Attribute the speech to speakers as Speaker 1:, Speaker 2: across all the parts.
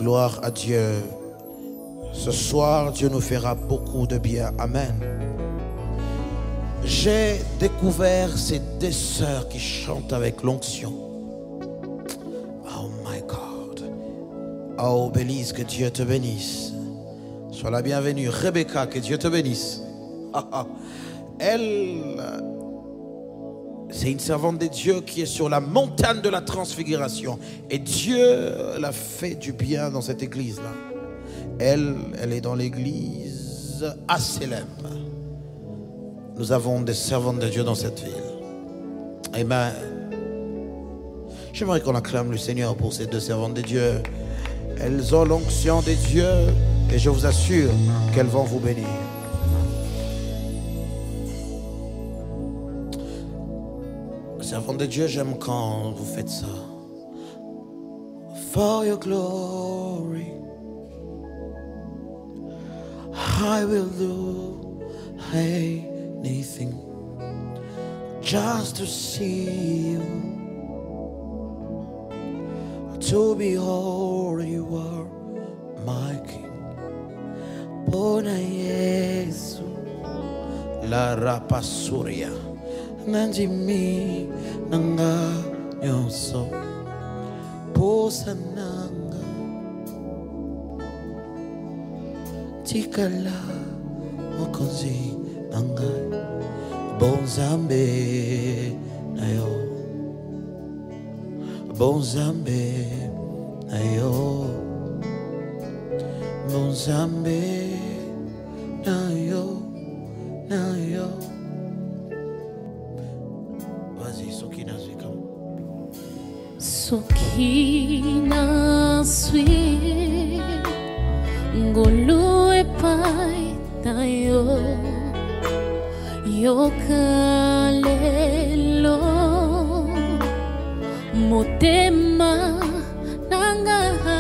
Speaker 1: Gloire à Dieu. Ce soir, Dieu nous fera beaucoup de bien. Amen. J'ai découvert ces deux sœurs qui chantent avec l'onction. Oh my God. Oh Bélise, que Dieu te bénisse. Sois la bienvenue. Rebecca, que Dieu te bénisse. Elle, c'est une servante de Dieu qui est sur la montagne de la transfiguration. Et Dieu l'a fait du bien dans cette église-là. Elle est dans l'église à Célem. Nous avons des servantes de Dieu dans cette ville. Amen. J'aimerais qu'on acclame le Seigneur pour ces deux servantes de Dieu. Elles ont l'onction de Dieu et je vous assure qu'elles vont vous bénir. Servantes de Dieu, j'aime quand vous faites ça. For your glory, I will do anything just to see you, to behold you are my King. Bona Yesu, la rapasuria, nanjimi nanga nyoso, posa nanga, tikala mokonzi nanga, bonzambe na yo, bonzambe na yo, bonzambe na yo, na yo. Vas-y, Sokina Zwika.
Speaker 2: Sokina swi ngolu epai tayo yokalelo motema nanga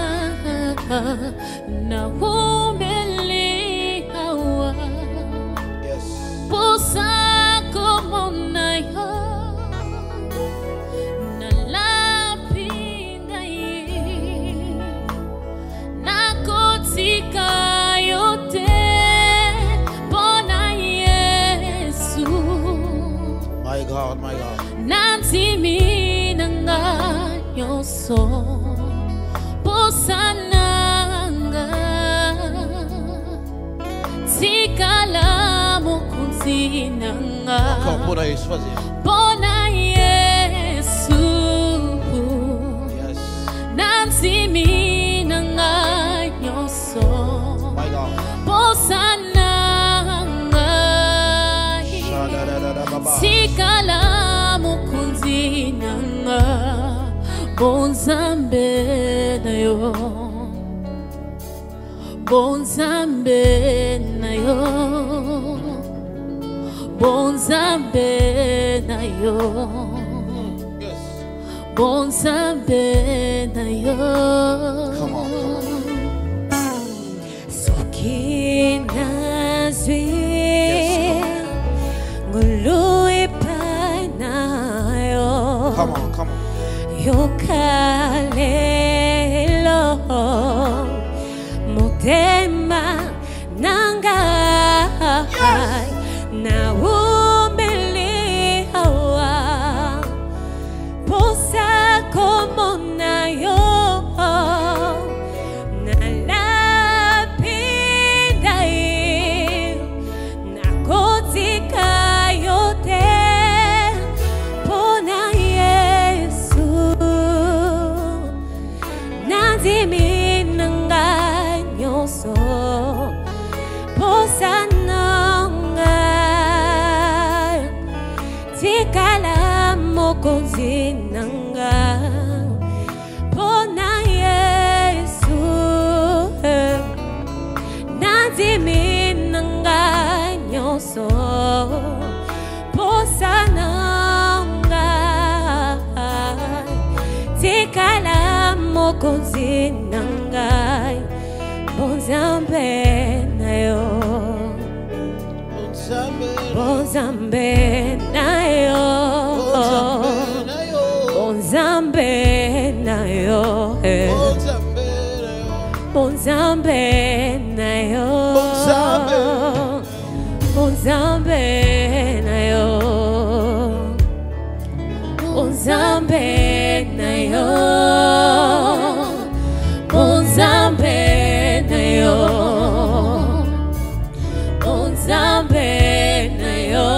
Speaker 2: na humeli hawa posa como nayo na lapinga na kotika yote bona Yesu.
Speaker 1: My God, my God.
Speaker 2: Nantimi nanga yoso posananga sikala mokunzi nanga.
Speaker 1: Encore pour Yesu, vas-y.
Speaker 2: Bona Yesu.
Speaker 1: Yes.
Speaker 2: Nantimi nanga yoso
Speaker 1: My God.
Speaker 2: posananga sikala mokunzi nanga bonzambe na yo, bonzambe na yo, bonzambe na yo,
Speaker 1: Yes.
Speaker 2: bonzambe na yo.
Speaker 1: Come on, come on.
Speaker 2: Sokina zwi ngulu ipanayo.
Speaker 1: Come on, come on.
Speaker 2: Yokalelo motema nanga na umeli hawa posa como nayo na lapidai na kotika yote pona Yesu. Nazimi nanga nyoso posananga tikala mokonzi nanga pona Yesu. Nazimi nanga nyoso posananga tikala mokonzi nangai bonzambe na yo, bonzambe na yo, bonzambe na yo, Bonzambe na yo. Bonzambe na yo. Bonzambe na yo. Bonzambe na yo. Bonzambe na yo.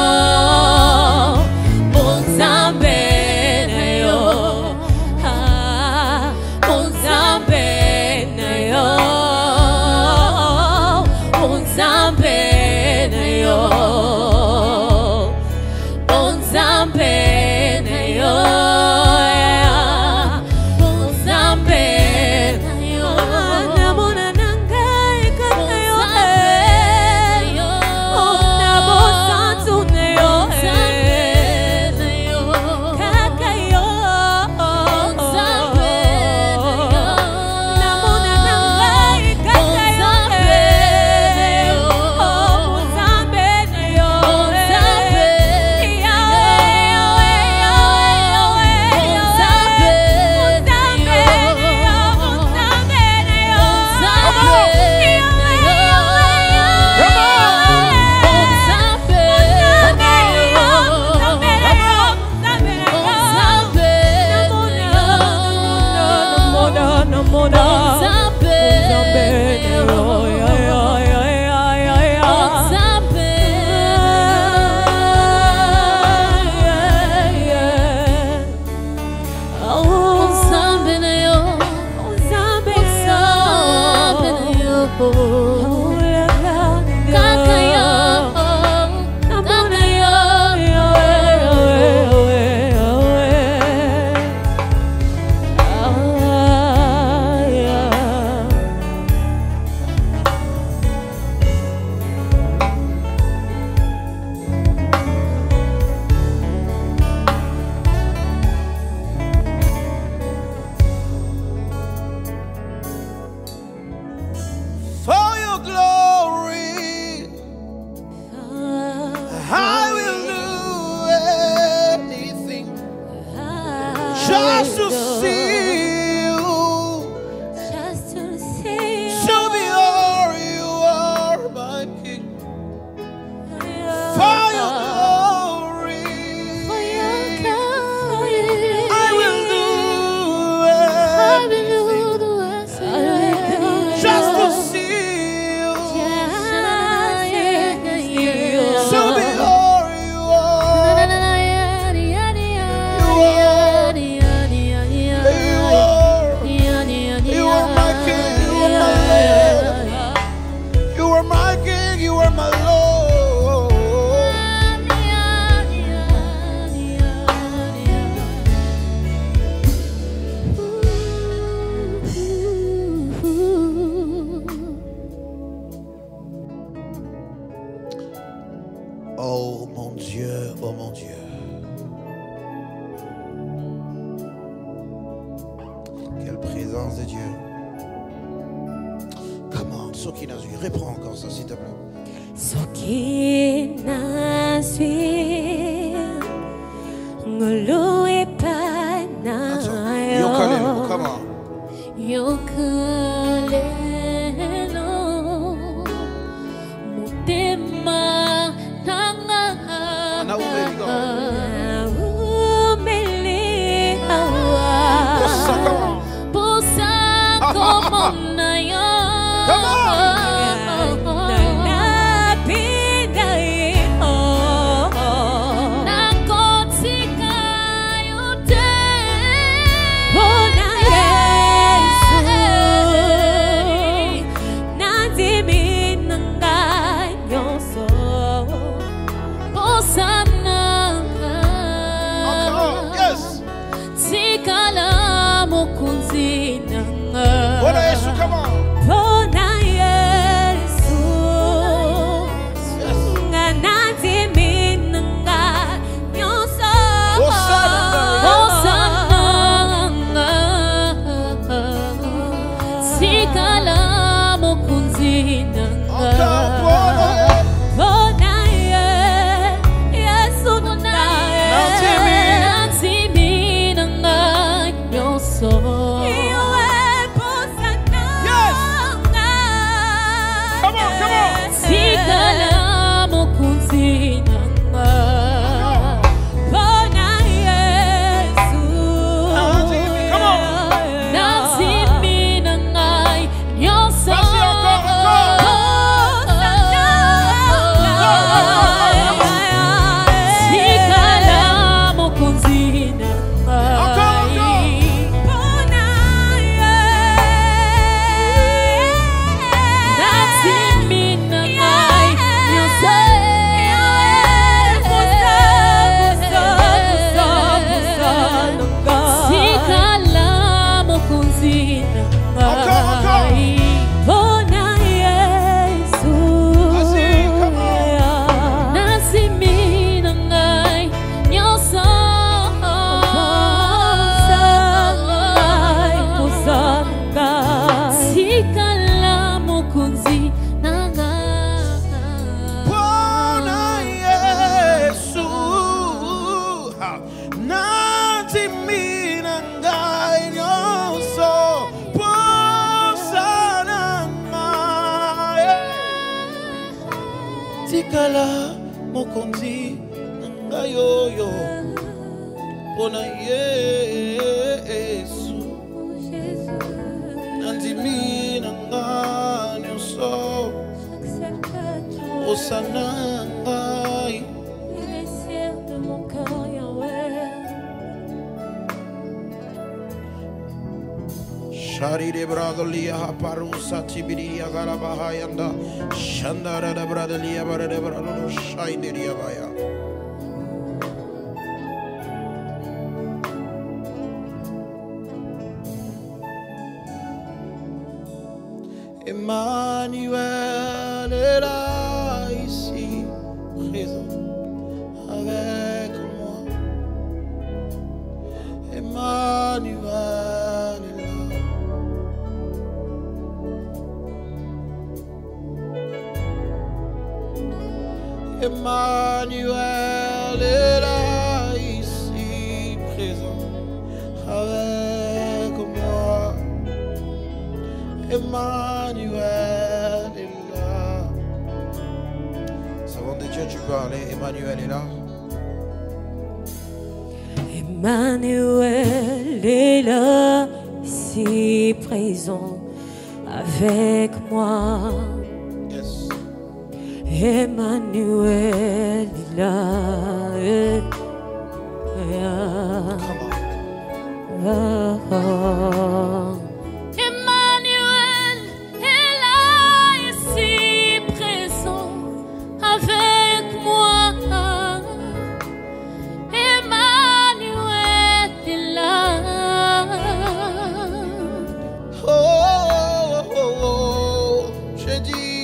Speaker 2: Bonzambe na yo. Ah, Bonzambe na yo. Bonzambe na yo. Bonzambe na yo. Bonzambe na yo. Namona nangai kakayo. Ona bosantu na yo. Kakayo. Bonzambe na yo. Namona nangai kakayo. Bonzambe na yo.
Speaker 1: For your glory, I will do anything just to see you.
Speaker 2: Just to see you.
Speaker 1: Show me all you are, my King. For your glory, I will do anything just to see you. Show me all you are. You are my King. You are my Lord. You are my King. You are my Lord. Oh mon Dieu, oh mon Dieu. Quelle présence de Dieu. Comment, Sokinazui, reprends encore ça s'il te plaît.
Speaker 2: Soki naswi ngului
Speaker 1: Attends,
Speaker 2: panayo.
Speaker 1: Yokalelo, comment?
Speaker 2: Yokalelo mutema nanga.
Speaker 1: Now where we go? Bossa, come on.
Speaker 2: Bossa como na yo.
Speaker 1: Come on. Bwana Yesu, come on.
Speaker 2: Bwana Yesu, nganazi minanga nyoso. Hosanna, sikala mokunzi nanga. Bwana Yesu, nganazi minanga nyoso.
Speaker 1: Nanzimina ngai nyonso posana ngai. Tikala mokonzi ngai yo pona Yesu. Nanzimina ngai nyonso posana ngai. Shari de bradalia haparusa tibiria galabahayanda shandara de bradalia barade brado shaideria baya. Emmanuel est là ici présent avec moi. Emmanuel est là. Emmanuel est là ici présent avec moi. Emmanuel est là. Savant de Dieu, tu peux aller. Emmanuel est là.
Speaker 2: Emmanuel est là, ici présent avec moi.
Speaker 1: Yes.
Speaker 2: Emmanuel est là. Emmanuel est là, ici présent avec moi. Emmanuel est là.
Speaker 1: Oh, oh, oh, oh. J'ai dit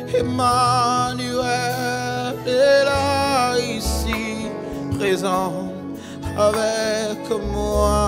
Speaker 1: Emmanuel est là ici présent avec moi.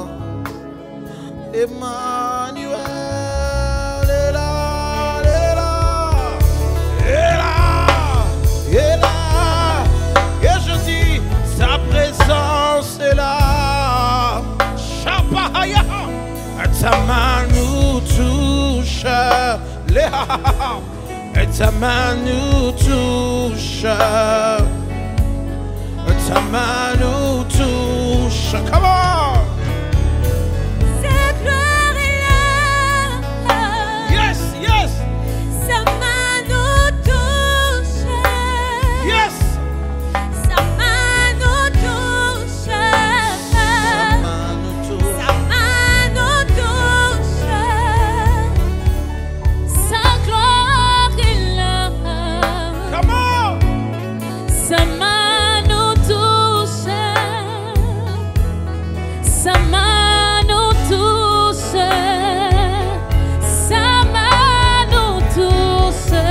Speaker 1: Emmanuel est là, est là, est là, est là. Et je dis, sa présence est là. Chapahaya, ta main nous touche. Et ta main nous touche. Ta main nous touche. Come on.
Speaker 2: Sa gloire est là.
Speaker 1: Yes, yes,
Speaker 2: Sa main nous touche.
Speaker 1: yes.
Speaker 2: Sa main nous touche.
Speaker 1: Ta main nous touche.
Speaker 2: Sa main nous touche. Sa gloire est là.
Speaker 1: Come on.
Speaker 2: Sa main nous touche. Sa main nous touche. Sa main nous touche.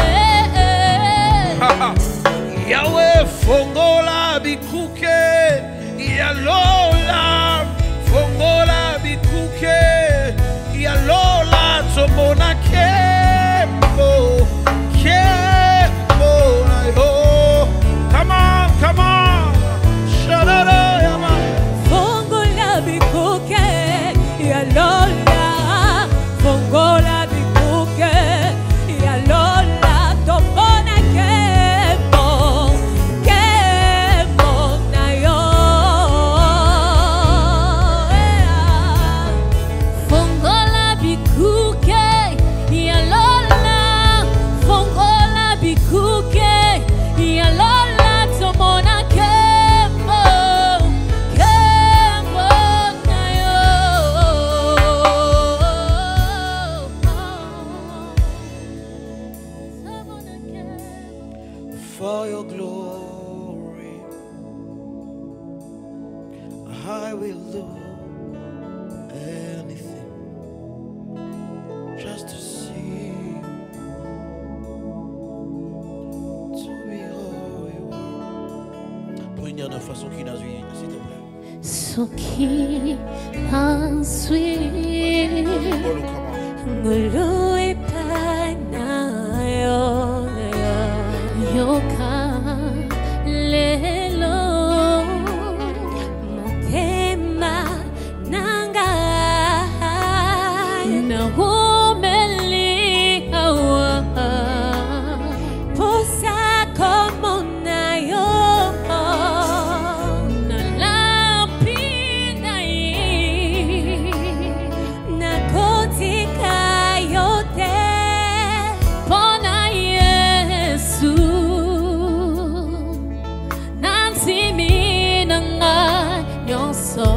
Speaker 1: Yahweh fongola bikuke. Yalola fongola bikuke. Yalola tomona kembo. Kembo na yo. Come on, come on. Shalala yama.
Speaker 2: Fongola bikuke, ya lola. Fongola bikuke, ya lola. Tomona kembo, kembo na yo. Fongola bikuke, ya lola. Fongola bikuke, ya lola. Tomona kembo, kembo na yo. Tomona kembo.
Speaker 1: For your glory, I will do anything just to see you, to behold you. Pour une dernière façon qui n'a s'il te plaît.
Speaker 2: So qui en suit
Speaker 1: Bolo, come on.
Speaker 2: ngului pana yo ka lelo nyonso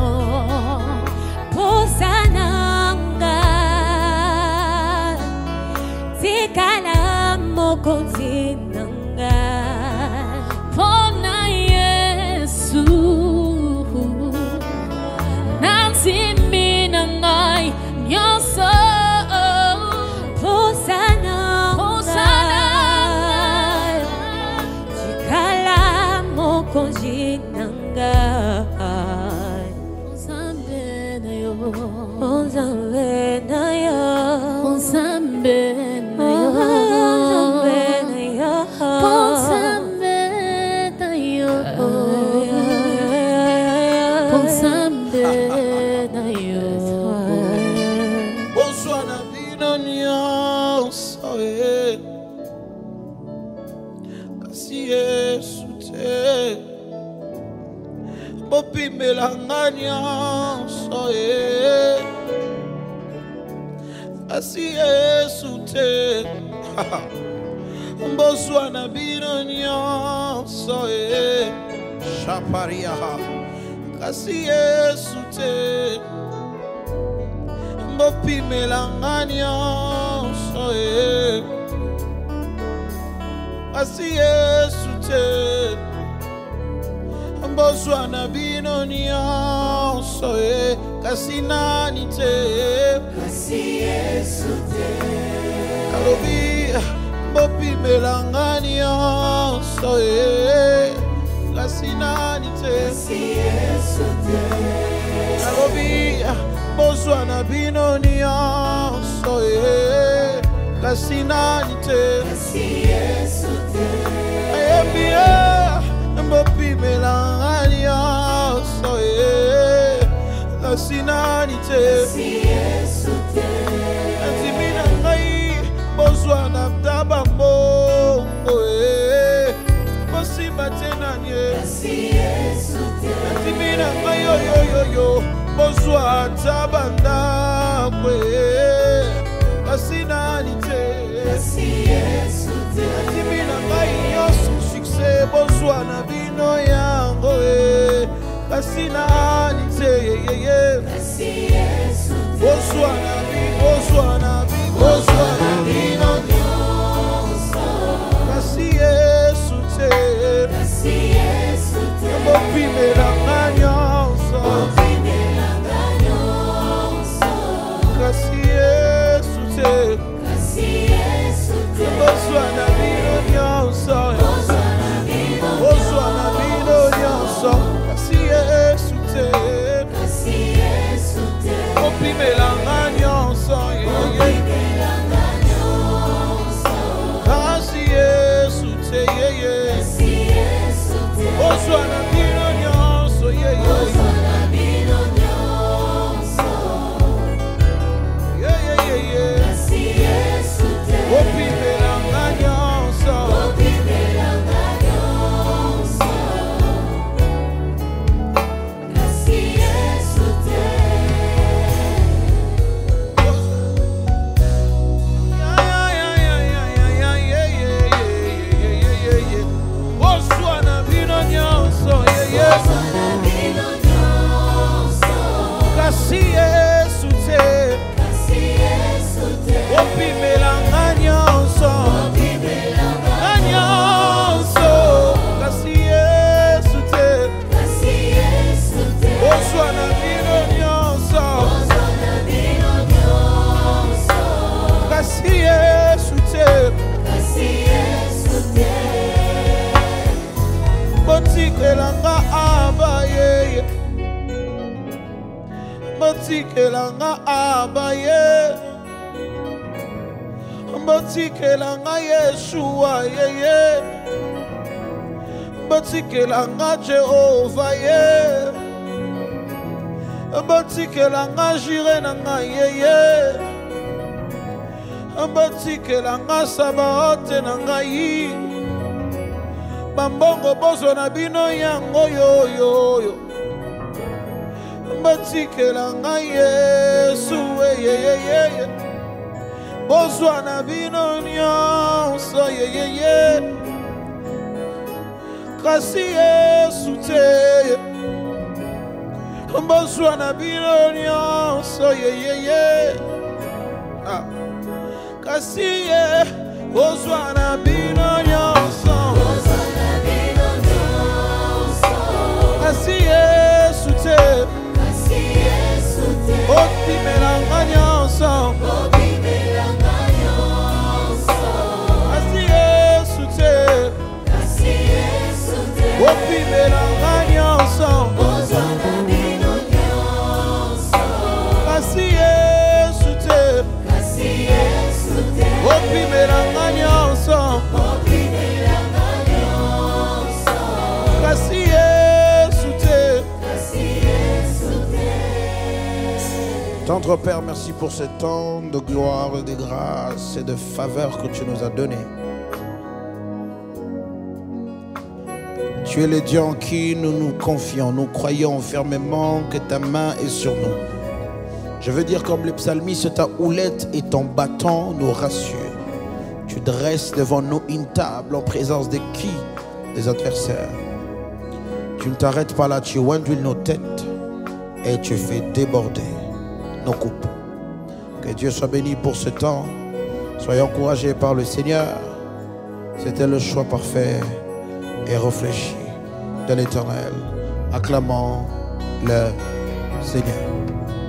Speaker 2: posananga tikala mokonzi nanga pona Yesu nanzimi nangai nyonso posananga tikala mokonzi nanga
Speaker 1: Melanganya soe asi esute mboswana binonya soe shaparia asi esute mbopi melanganya soe asi esute Boswana binonia soe kasinani te kasi Yesu te Kalobi bopi melangania soe kasinani te kasi Yesu te Kalobi Boswana binonia soe kasinani te kasi Yesu te Ayemia Mbopi melangania soe kasinanite si Yesu te Antimina ngai bozwana tabambo Bosima tenanye si Yesu te Antimina ngai yo bozwa tabanda kasinanite si Yesu te Antimina ngai yosu Boswana bino yango kasinani te kasi Yesu te Boswana bino nyonso kasi Yesu te Bopi melanga nyonso kasi Yesu te Boswana bino nyonso Boswana bino nyonso kasi Yesu te Bopi melanga nyonso kasi Yesu te Boswana bino nyonso Bopi melanga nyonso kasi Yesu te Bopi melanga nyonso kasi Yesu te Boswana bino nyonso kasi Yesu te Botikelanga abaye Botikelanga abaye Botikelanga Yeshua Botikelanga Jehovah Botikelanga Jireh nanga Botikelanga Sabaoth nanga Bambongo bozwana bino yango yo Botikelanga Yesu bozwana bino nyonso kasi Yesu te Bonsoir na bino nyonso ye. Kasi ye bonsoir na bino nyonso. Kasi Yesu te. Opimelanga nyonso. Kasi Yesu te. Opimelanga nyonso. Kasi Yesu te. Opimelanga nyonso. Kasi Yesu te. Tendre Père, merci pour ce temps de gloire, de grâce et de faveur que tu nous as donné. Tu es le Dieu en qui nous nous confions. Nous croyons fermement que ta main est sur nous. Je veux dire comme le psalmiste, ta houlette et ton bâton nous rassurent. Tu dresses devant nous une table en présence de qui? Des adversaires. Tu ne t'arrêtes pas là, tu ondules nos têtes et tu fais déborder nos coupes. Que Dieu soit béni pour ce temps. Soyez encouragés par le Seigneur. C'était le choix parfait et réfléchi de l'Éternel. Acclamons le Seigneur.